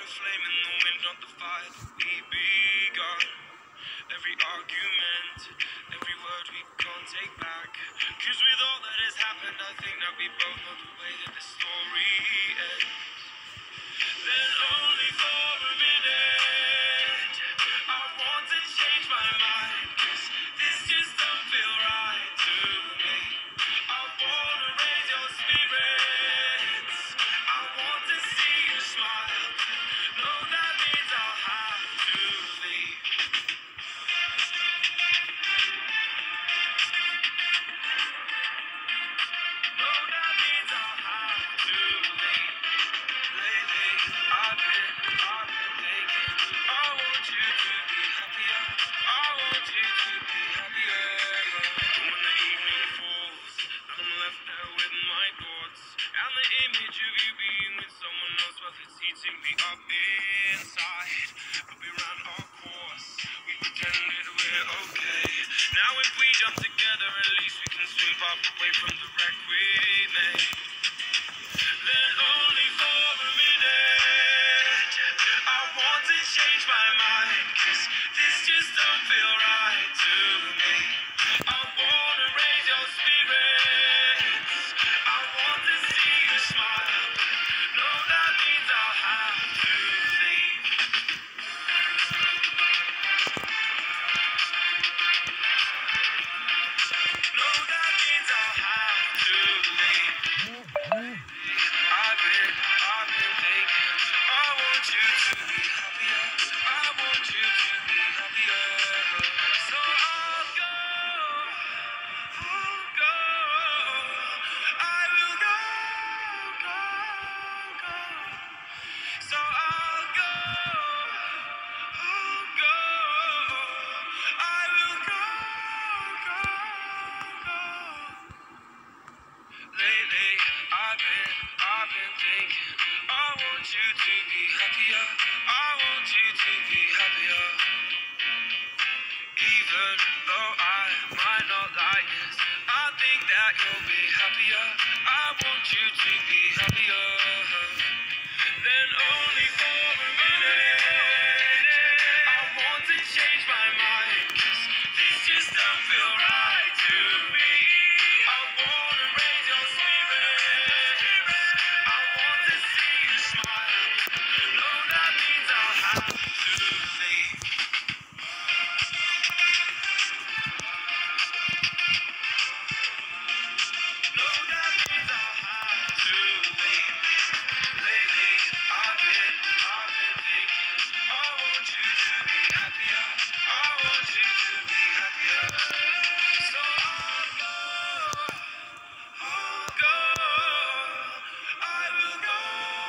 a flame in the wind, not the fire that we begun. Every argument, every word we can't take back. Cause with all that has happened, I think that we both know the way that the story ends. Then only for a minute, I want to change my mind. Cause this just don't feel right to me. I wanna raise your spirits, I want to see you smile. No, that means I'll have to leave. No, that means I'll have to leave. Lately, I've been thinking, I want you to be happier. I want you to be happier. When the evening falls, and I'm left there with my thoughts, and the image of you being with someone else, well, it's eating me up inside. But we ran our course, we pretended we're okay. Now if we jump together, at least we can swim far away from the wreck we made. Then only for a minute, I want to change my mind. Cause this just don't feel right to me. I wanna raise your spirits, I want to see you smile. No, that means I'll have to leave. No, that means I'll have to leave. I've been thinking, I want you to be happier. I want you to be happier. So I'll go. I will go. So I'll go. I will go. Lately, I've been thinking, I want you to be happier. I want you to be happier. Even though I might not like this, I think that you'll be happier. I want you to be happier. Then only for a minute, I want to change my mind. Cause this just don't feel right to me. I wanna raise your spirits, I want to see you smile. No, that means I'll have to leave. No, that means I'll have to leave. Lately, I've been thinking, I want you to be happier. I want you to be happier. So I'll go. I will go.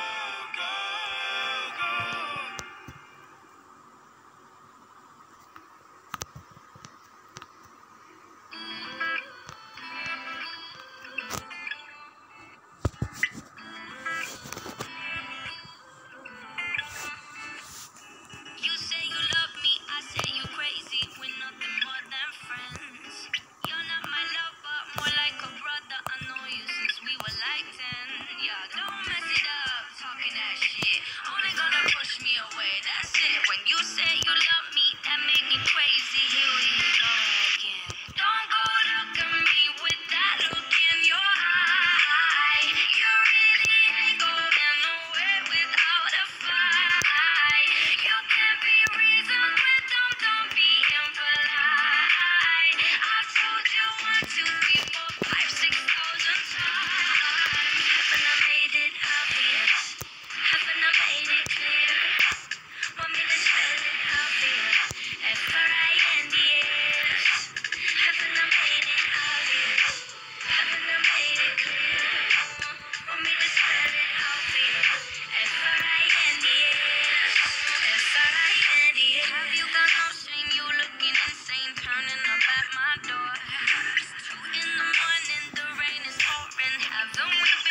You say you love me, I say you crazy. We're nothing more than friends. You're not my lover, more like a brother. I know you since we were like 10. Yeah, don't mess it up, talking that shit. Only gonna push me away, that's it. When you say you love me, that make me crazy. Here we go again. Don't go look at me with that look in your eye. You really ain't going nowhere without a fight. You can't be reasoned with them, don't be impolite. I've told you 1, 2, 3, 4, 5, 6,000 times. Haven't I made it obvious? Haven't I made it clear? Want me to spell it obvious? F-R-I-N-D-S. Haven't I made it obvious? Haven't I made it clear? Want me to spell it obvious? F-R-I-N-D-S. F-R-I-N-D-S. Have you got no shame? You looking insane, turning up at my door. It's 2 in the morning, the rain is pouring. Haven't we